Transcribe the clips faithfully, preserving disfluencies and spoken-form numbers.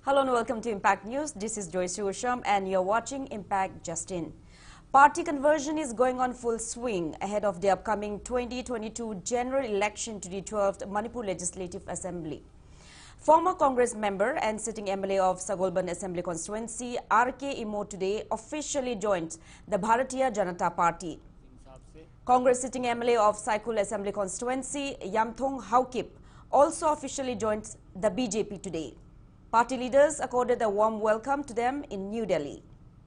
Hello and welcome to Impact News. This is Joyce Usham and you're watching Impact Just In. Party conversion is going on full swing ahead of the upcoming twenty twenty-two general election to the twelfth Manipur Legislative Assembly. Former Congress member and sitting M L A of Sagolban Assembly constituency R K Imo today officially joined the Bharatiya Janata Party. Congress sitting M L A of Saikul Assembly constituency Yamthong Haukip also officially joined the B J P today. Party leaders accorded a warm welcome to them in New Delhi.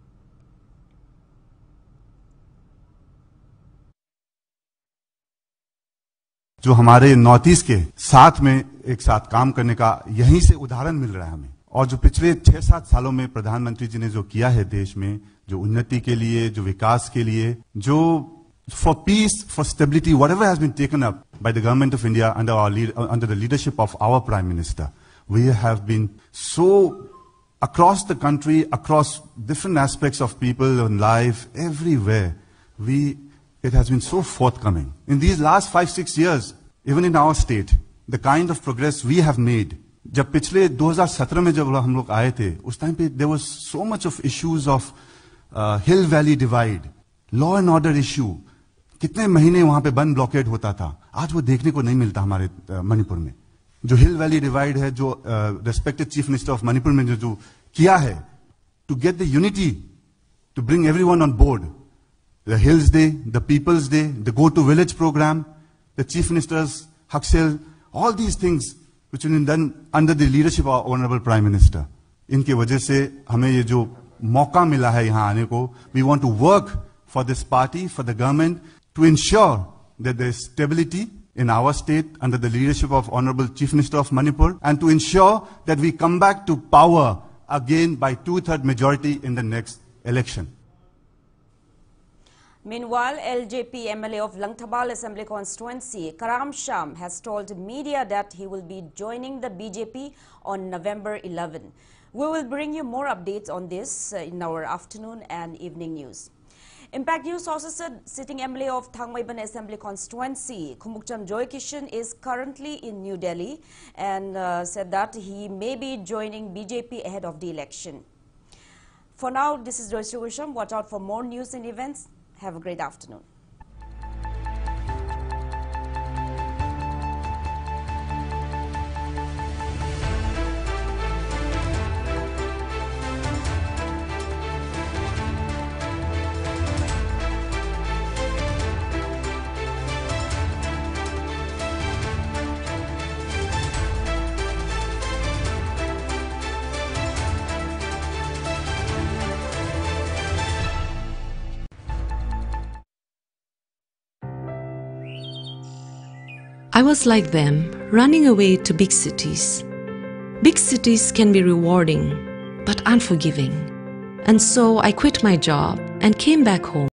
जो हमारे north east के साथ में एक साथ काम करने का यहीं से उदाहरण मिल रहा है हमें, और जो पिछले छह सात सालों में प्रधानमंत्री जी ने जो किया है देश में, जो उन्नति के लिए, जो विकास के लिए, जो for peace, for stability, whatever has been taken up by the government of India under our under the leadership of our prime minister, we have been so across the country, across different aspects of people and life, everywhere. We, it has been so forthcoming. In these last five, six years, even in our state, the kind of progress we have made. जब पिछले दो हज़ार सत्रह में जब हम लोग आए थे, उस टाइम पे there was so much of issues of uh, hill valley divide, law and order issue. कितने महीने वहां पे बंद ब्लॉकेड होता था, आज वो देखने को नहीं मिलता हमारे uh, मणिपुर में. जो हिल वैली डिवाइड है, जो respected chief minister of Manipur ने जो, जो किया है to get the unity, to bring everyone on board, the hills day, the people's day, the go to village programme, the chief minister's हक्सेल, all these things which have been done under the leadership of honourable prime minister. इनके वजह से हमें ये जो मौका मिला है यहाँ आने को, we want to work for this party, for the government, to ensure that there is stability in our state under the leadership of Honorable Chief Minister of Manipur, and to ensure that we come back to power again by two-third majority in the next election. Meanwhile, L J P M L A of Langthabal Assembly constituency Karam Sham has told media that he will be joining the B J P on November eleventh. We will bring you more updates on this in our afternoon and evening news. Impact News also said sitting M L A of Thangmaiban Assembly constituency Khumukchand Joy Kishan is currently in New Delhi and uh, said that he may be joining B J P ahead of the election. For now, this is Joyce Usham. Watch out for more news and events. Have a great afternoon. I was like them, running away to big cities. Big cities can be rewarding, but unforgiving. And so I quit my job and came back home.